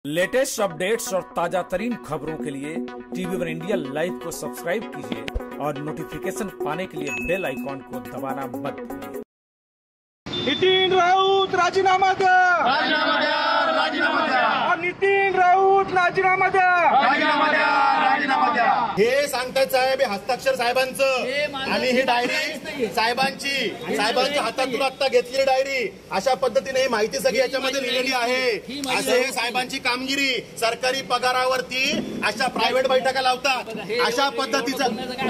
Latest updates और ताजा तरीन खबरों के लिए टीवी वन इंडिया लाइव को सब्सक्राइब कीजिए और नोटिफिकेशन पाने के लिए बेल आइकॉन को दबाना मत भूलिए। नितीन राऊत राजीनामा द्या, राजीनामा द्या, राजीनामा द्या, नितीन राऊत राजीनामा द्या, राजीनामा द्या, राजीनामा द्या। हे सांगतायत साहेब, हे हस्ताक्षर साहेबांचं आणि ही डायरी साहेबांच्या हातातून आता घेतलेली डायरी, अशा पद्धतीने ही माहिती सगळी याच्यामध्ये लिहिलेली आहे। असे हे साहेबांची कामगिरी, सरकारी पगारावरती अशा प्रायव्हेट बैठका लावतात, अशा पद्धतीचं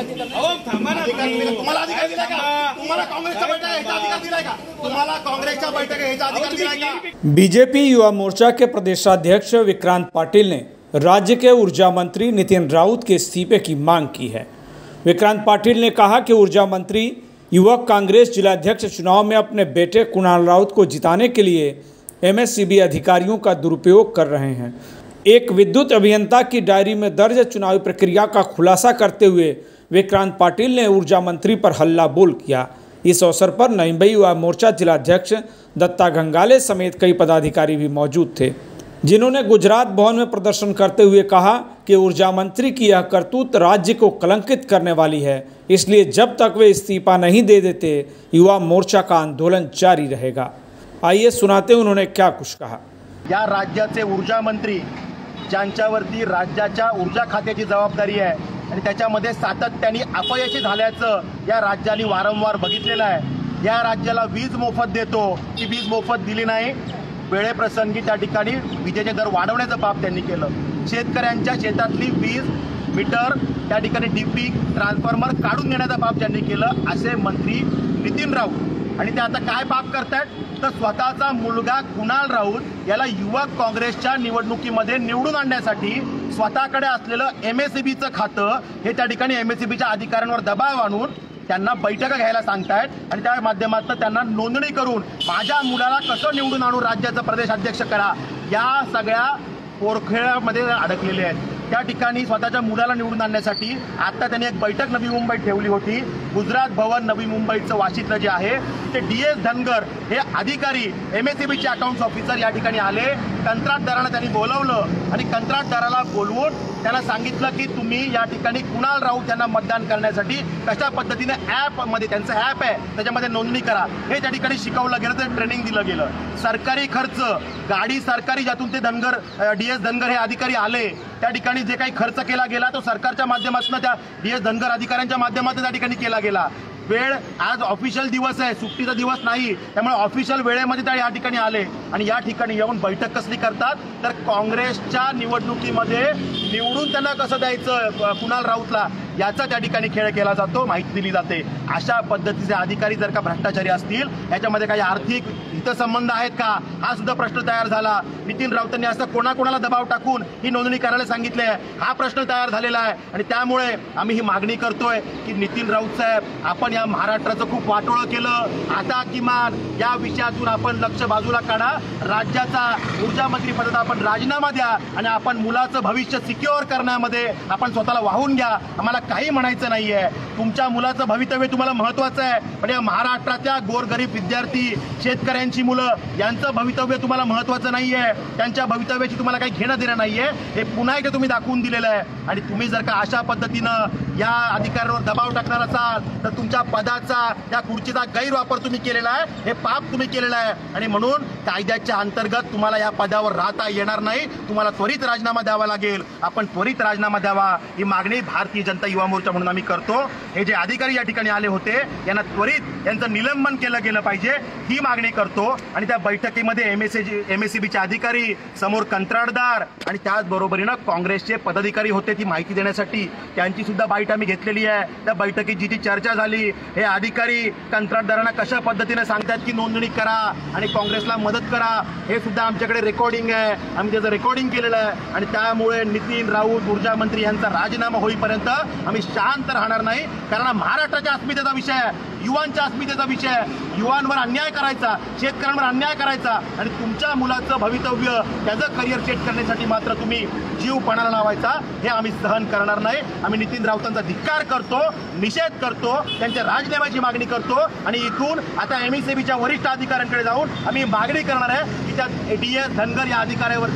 तुम्हाला अधिकार दिलाय का? तुम्हाला काँग्रेसच्या बैठका ह्याचा अधिकार दिलाय का? तुम्हाला काँग्रेसच्या बैठका ह्याचा अधिकार दिलाय का? बीजेपी युवा मोर्चा के प्रदेशाध्यक्ष विक्रांत पाटिल ने राज्य के ऊर्जा मंत्री नितिन राउत के इस्तीफे की मांग की है। विक्रांत पाटिल ने कहा कि ऊर्जा मंत्री युवक कांग्रेस जिलाध्यक्ष चुनाव में अपने बेटे कुणाल राउत को जिताने के लिए एमएससीबी अधिकारियों का दुरुपयोग कर रहे हैं। एक विद्युत अभियंता की डायरी में दर्ज चुनावी प्रक्रिया का खुलासा करते हुए विक्रांत पाटिल ने ऊर्जा मंत्री पर हल्ला बोल किया। इस अवसर पर नई मुंबई युवा मोर्चा जिलाध्यक्ष दत्ता गंगाले समेत कई पदाधिकारी भी मौजूद थे, जिन्होंने गुजरात भवन में प्रदर्शन करते हुए कहा कि ऊर्जा मंत्री की यह करतूत राज्य को कलंकित करने वाली है, इसलिए जब तक वे इस्तीफा नहीं दे देते युवा मोर्चा का आंदोलन जारी रहेगा। आइए सुनाते उन्होंने क्या कुछ कहा। या राज्याचे ऊर्जा मंत्री, ज्यांच्यावरती राज्याच्या ऊर्जा खात्याची जबाबदारी आहे आणि त्याच्यामध्ये सातत्याने अपयशी झाल्याचं या राज्याने वारंवार बघितलेलं आहे। या राज्याला वीज मोफत देतो, ती वीज मोफत दिली नाही, वेळेप्रसंगी त्या ठिकाणी विजेचे दर वाढवण्याचं पाप त्यांनी केलं। शेतकऱ्यांच्या शेतातली वीज मीटर त्या ठिकाणी डीपी ट्रान्सफॉर्मर काढून घेण्याचं पाप त्यांनी केलं, असे मंत्री नितीन राऊत। आणि ते आता काय पाप करतायत तर स्वतःचा मुलगा कुणाल राऊत याला युवक काँग्रेसच्या निवडणुकीमध्ये निवडून आणण्यासाठी स्वतःकडे असलेलं एमएससीबीचं खातं हे त्या ठिकाणी एमएससीबीच्या अधिकाऱ्यांवर दबाव आणून त्यांना बैठका घ्यायला सांगतायत आणि त्या माध्यमातून त्यांना नोंदणी करून माझ्या मुलाला कसं निवडून आणून राज्याचा प्रदेशाध्यक्ष करा, या सगळ्या पोरखेळामध्ये अडकलेले आहेत। त्या ठिकाणी स्वतःच्या मुलाला निवडून आणण्यासाठी आता त्यांनी एक बैठक नवी मुंबईत ठेवली होती। गुजरात भवन नवी मुंबईचं वाशीतलं जे आहे ते DS धनगर हे अधिकारी एमएससीबीचे अकाउंट्स ऑफिसर या ठिकाणी आले। कंत्राटदारांना त्यांनी बोलवलं आणि कंत्राटदाराला बोलवून त्यांना सांगितलं की तुम्ही या ठिकाणी कुणाल राऊत यांना मतदान करण्यासाठी कशा पद्धतीने ॲपमध्ये, त्यांचं ॲप आहे त्याच्यामध्ये नोंदणी करा, हे त्या ठिकाणी शिकवलं गेलं, ते ट्रेनिंग दिलं गेलं। सरकारी खर्च, गाडी सरकारी ज्यातून ते धनगर DS धनगर हे अधिकारी आले त्या ठिकाणी जे काही खर्च केला गेला तो सरकारच्या माध्यमातून त्या DS धनगर अधिकाऱ्यांच्या माध्यमातून त्या ठिकाणी केला गेला। वेळ आज ऑफिशियल दिवस आहे, सुट्टीचा दिवस नाही, त्यामुळे ऑफिशियल वेळेमध्ये त्या या ठिकाणी आले आणि या ठिकाणी येऊन बैठक कसली करतात तर काँग्रेसच्या निवडणुकीमध्ये निवडून त्यांना कसं द्यायचं कुणाल राऊतला याचा त्या ठिकाणी खेळ केला जातो, माहिती दिली जाते। अशा पद्धतीचे अधिकारी जर का भ्रष्टाचारी असतील, याच्यामध्ये काही आर्थिक हितसंबंध आहेत का, हा सुद्धा प्रश्न तयार झाला। नितीन राऊतांनी असं कोणाकोणाला दबाव टाकून ही नोंदणी करायला सांगितले, हा प्रश्न तयार झालेला आहे आणि त्यामुळे आम्ही ही मागणी करतोय की नितीन राऊत साहेब, आपण या महाराष्ट्राचं खूप वाटोळं केलं, आता किमान या विषयातून आपण लक्ष बाजूला काढा, राज्याचा ऊर्जा मंत्री पदाचा आपण राजीनामा द्या आणि आपण मुलाचं भविष्य सिक्युअर करण्यामध्ये आपण स्वतःला वाहून घ्या। आम्हाला काही म्हणायचं नाहीये, तुमच्या मुलाचं भवितव्य तुम्हाला महत्त्वाचं आहे, पण या महाराष्ट्राच्या गोरगरीब विद्यार्थी, शेतकऱ्यांची मुलं यांचं भवितव्य तुम्हाला महत्त्वाचं नाहीये, त्यांच्या भवितव्याची तुम्हाला काही घेणं देणं नाहीये, हे पुन्हा एकदा तुम्ही दाखवून दिलेलं आहे। आणि तुम्ही जर का अशा पद्धतीनं या अधिकाऱ्यांवर दबाव टाकणार असाल तर तुमच्या पदाचा, या खुर्चीचा गैरवापर तुम्ही केलेला आहे, हे पाप तुम्ही केलेलं आहे आणि म्हणून कायद्याच्या अंतर्गत तुम्हाला या पदावर राहता येणार नाही, तुम्हाला त्वरित राजीनामा द्यावा लागेल। आपण त्वरित राजीनामा द्यावा ही मागणी भारतीय जनता युवा मोर्चा म्हणून आम्ही करतो। हे जे अधिकारी या ठिकाणी आले होते यांना त्वरित यांचं निलंबन केलं गेलं पाहिजे, ही मागणी करतो। आणि त्या बैठकीमध्ये एमएससीबीचे अधिकारी, समोर कंत्राटदार आणि त्याचबरोबरीनं काँग्रेसचे पदाधिकारी होते, ती माहिती देण्यासाठी त्यांची सुद्धा बाईट आम्ही घेतलेली आहे। त्या बैठकीत जी चर्चा झाली, हे अधिकारी कंत्राटदारांना कशा पद्धतीने सांगतात की नोंदणी करा आणि काँग्रेसला मदत करा, हे सुद्धा आमच्याकडे रेकॉर्डिंग आहे, आम्ही त्याचं रेकॉर्डिंग केलेलं आहे। आणि त्यामुळे नितीन राऊत ऊर्जा मंत्री यांचा राजीनामा होईपर्यंत आम्ही शांत राहणार नाही, कारण महाराष्ट्राच्या अस्मितेचा विषय आहे, युवांच्या अस्मितेचा विषय आहे। युवांवर अन्याय करायचा, शेतकऱ्यांवर अन्याय करायचा आणि तुमच्या मुलाचं भवितव्य, त्याचं करिअर सेट करण्यासाठी मात्र तुम्ही जीव पणाला लावायचा, हे आम्ही सहन करणार नाही। आम्ही नितीन राऊतांचा धिक्कार करतो, निषेध करतो, त्यांच्या राजीनाम्याची मागणी करतो आणि इथून आता एमएससीबीच्या वरिष्ठ अधिकाऱ्यांकडे जाऊन आम्ही मागणी करणार आहे की त्या DS धनगर या अधिकाऱ्यावरती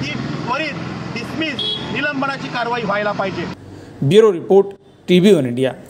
त्वरित डिसमिस निलंबनाची कारवाई व्हायला पाहिजे. Bureau report, TV1 India.